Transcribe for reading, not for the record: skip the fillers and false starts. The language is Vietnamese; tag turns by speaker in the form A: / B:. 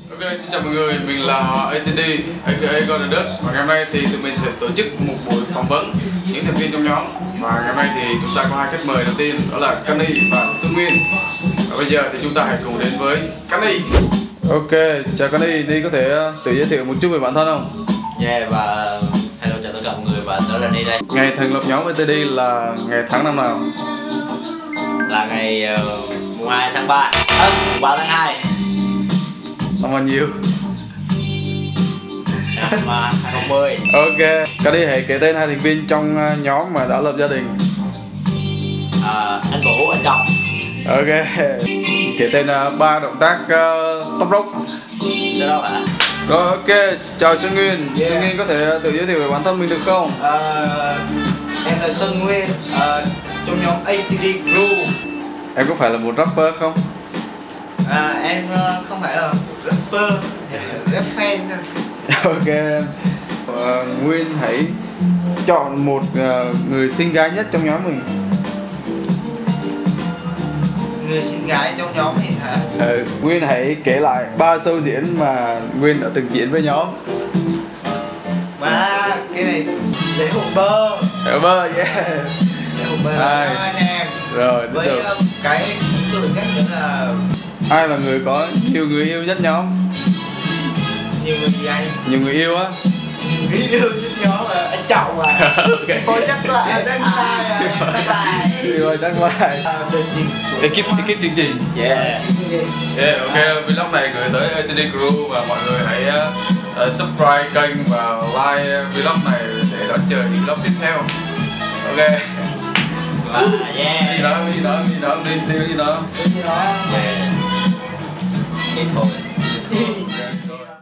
A: Ok, xin chào mọi người, mình là ATD, aka Golden Dust. Và ngày hôm nay thì tụi mình sẽ tổ chức một buổi phỏng vấn những thành viên trong nhóm. Và ngày hôm nay thì chúng ta có hai khách mời đầu tiên, đó là Cani và Xuân Nguyên. Và bây giờ thì chúng ta hãy cùng đến với Cani. Ok, chào Cani, Đi có thể tự giới thiệu một chút về bản thân không?
B: Yeah, và hello chào tất cả mọi người, và đó là Đi đây.
A: Ngày thành lập nhóm ATD là ngày tháng năm nào?
B: Là ngày mùng 2 tháng 3, mùng 3 tháng 2
A: Năm bao nhiêu?
B: năm 2010.
A: Ok, Cani hãy kể tên hai thành viên trong nhóm mà đã lập gia đình.
B: Anh Vũ, anh Trọng.
A: Ok, kể tên ba động tác top rock.
B: Đó đâu ạ?
A: Rồi ok, chào Xuân Nguyên. Xuân Nguyên có thể tự giới thiệu về bản thân mình được không?
B: Em là Xuân Nguyên, trong nhóm ATD Crew.
A: Em có phải là một rapper không?
B: Em không phải là rapper, rap fan thôi.
A: Ok. Nguyên hãy chọn một người xinh gái nhất trong nhóm mình.
B: Người xinh gái trong nhóm mình hả?
A: Nguyên hãy kể lại 3 show diễn mà Nguyên đã từng diễn với nhóm.
B: Và cái này để hụt bơ.
A: Để bơ, yeah.
B: Để hụt bơ là anh em.
A: Rồi,
B: với cái ấn tượng nhất nữa là
A: ai là người có nhiều người yêu nhất nhóm?
B: nhiều người gì anh?
A: Nhiều người yêu á?
B: Người yêu nhất nhóm là anh Trọng à.
A: Ok.
B: Thôi chắc là em đang sai à. Đăng lại.
A: Rồi, đăng lại. Ekip chương trình.
B: Yeah.
A: Yeah, ok, vlog này gửi tới ATD Crew và mọi người hãy subscribe kênh và like vlog này để đón chờ những vlog tiếp theo. Ok.
B: Yeah.
A: Đi đó.
B: Yeah. Vậy thôi.